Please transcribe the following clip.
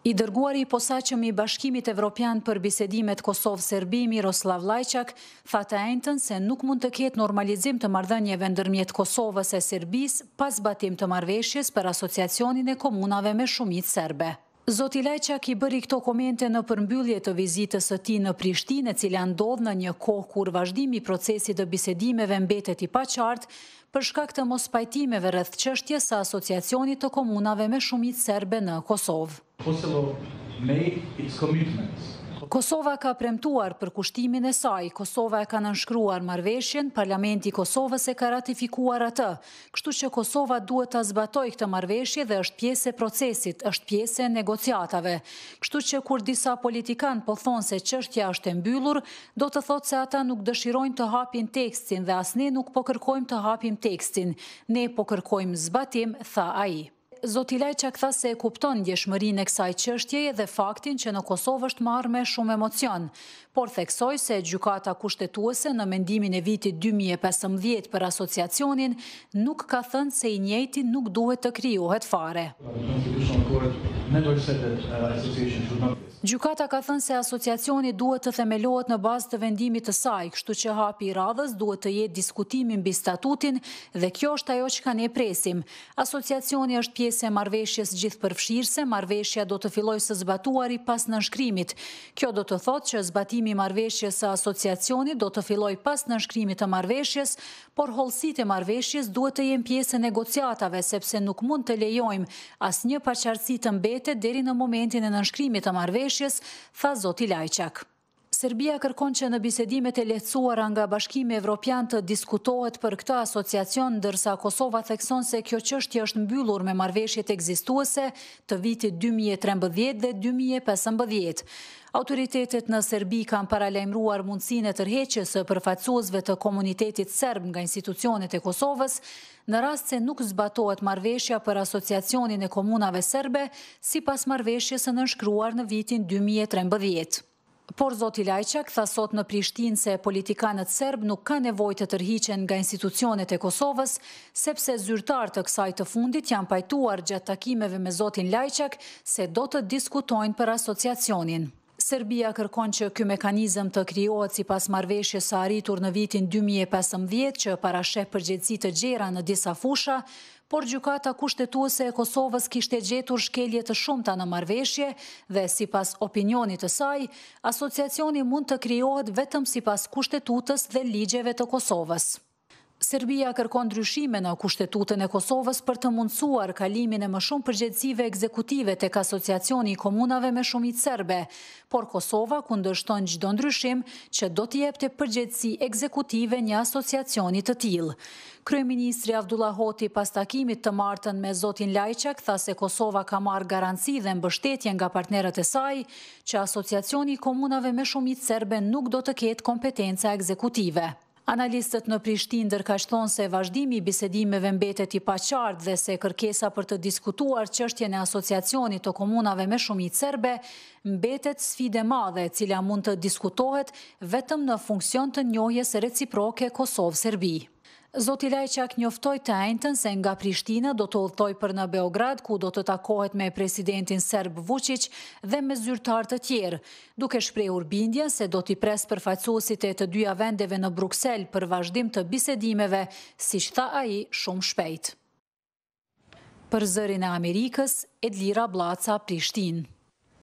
I dërguari i posaçëm i Bashkimit Evropian për bisedimet Kosovë-Serbi, Miroslav Lajçak, tha të njëjtën se nuk mund të ketë normalizim të marrëdhënieve ndërmjet Kosovës e Serbisë pas zbatim të marrëveshjes për asociacionin e komunave me shumicë serbe. Zoti Lajçak i bëri këto komente në përmbyllje të vizitës së tij në Prishtinë, e cila ndodh në një kohë kur vazhdimi i procesit të bisedimeve mbetet i paqartë për shkak të mospajtimeve rreth çështjes së asociacionit të komunave me shumicë serbe në Kosovë. Kosova ka premtuar për kushtimin e saj, Kosova e ka nënshkruar marrëveshjen, Parlamenti i Kosovës e ka ratifikuar atë, kështu që Kosova duhet ta zbatojë këtë marrëveshje dhe është pjesë e procesit, është pjesë e negociatave. Kështu që kur disa politikan po thonë se çështja është e mbyllur, do të thotë se ata nuk dëshirojnë të hapin tekstin dhe as ne nuk po kërkojmë të hapim tekstin, ne po kërkojmë zbatim, tha ai. Zoti Lajçak tha se e kupton ndjeshmërinë e kësaj çështjeje dhe faktin që në Kosovë është marrë me shumë emocion, por theksoi se gjykata kushtetuese në mendimin e vitit 2015 për asociacionin nuk ka thënë se i njëjti nuk duhet të krijohet fare. Gjykata ka thënë se asociacioni duhet të themelohet në bazë të vendimit të saj, kështu që hapi i radhës duhet të jetë diskutimi mbi statutin dhe kjo është ajo që ne presim. Asociacioni është pjesë e marrëveshjes gjithëpërfshirëse, marrëveshja do të fillojë së zbatuari pas nënshkrimit. Kjo do të thotë që zbatimi i marrëveshjes së asociacionit do të fillojë pas nënshkrimit të marrëveshjes, por hollësitë e marrëveshjes duhet të jenë pjesë e negociatave sepse nuk mund të lejojmë asnjë paqartësi të mbetet deri në momentin e nënshkrimit të marrëveshjes, tha zoti Lajçak. Serbia kërkon që në bisedimet e lehtësuara nga Bashkimi Evropian të diskutohet për këtë asociacion, ndërsa Kosova thekson se kjo çështje është mbyllur me marrëveshjet ekzistuese të vitit 2013 dhe 2015. Autoritetet në Serbi kanë paralajmëruar mundësinë e tërheqjes së përfaqësuesve të komunitetit serb nga institucionet e Kosovës, në rast se nuk zbatohet marrëveshja për asociacionin e komunave serbe, sipas marrëveshjes së nënshkruar në vitin 2013. Por zoti Lajçak tha sot në Prishtinë se politikanët serb nuk kanë nevojë të tërhiqen nga institucionet e Kosovës, sepse zyrtarët të kësaj të fundit janë pajtuar gjatë takimeve me zotin Lajçak se do të diskutojnë për asociacionin. Serbia kërkon që ky mekanizëm të krijohet sipas marrëveshjes së arritur në vitin 2015 që parasheh përgjegjësi të gjera në disa fusha, por gjykata kushtetuese e Kosovës kishte gjetur shkelje të shumta në marrëveshje dhe sipas opinionit të saj, asociacioni mund të krijohet vetëm sipas kushtetutës dhe ligjeve të Kosovës. Serbia kërkon ndryshime në Kushtetutën e Kosovës për të mundësuar kalimin e më shumë përgjegjësive ekzekutive tek asociacioni i komunave me shumicë serbe, por Kosova kundërshton çdo ndryshim që do t'i jepte përgjegjësi ekzekutive një asociacioni të tillë. Kryeministri Avdullah Hoti pas takimit të martën me zotin Lajçak tha se Kosova ka marrë garanci dhe mbështetje nga partnerët e saj që asociacioni i komunave me shumicë serbe nuk do të ketë kompetenca ekzekutive. Analistët në Prishtinë ndërkaq thonë se vazhdimi i bisedimeve mbetet i paqartë dhe se kërkesa për të diskutuar çështjen e asociacionit të komunave me shumicë serbe mbetet sfidë e madhe, e cila mund të diskutohet vetëm në funksion të njohjes reciproke Kosovë-Serbi. Zoti Lajçak njoftoi të njëjtën se nga Prishtina do të udhtojë për në Beograd, ku do të takohet me presidentin serb Vučić dhe me zyrtar të tjerë, duke shprehur bindjen se do t'i pres përfaqësuesit e të dyja vendeve në Bruksel për vazhdim të bisedimeve, siç tha ai, shumë shpejt. Për Zërin e Amerikës, Edlira Blaca, Prishtinë.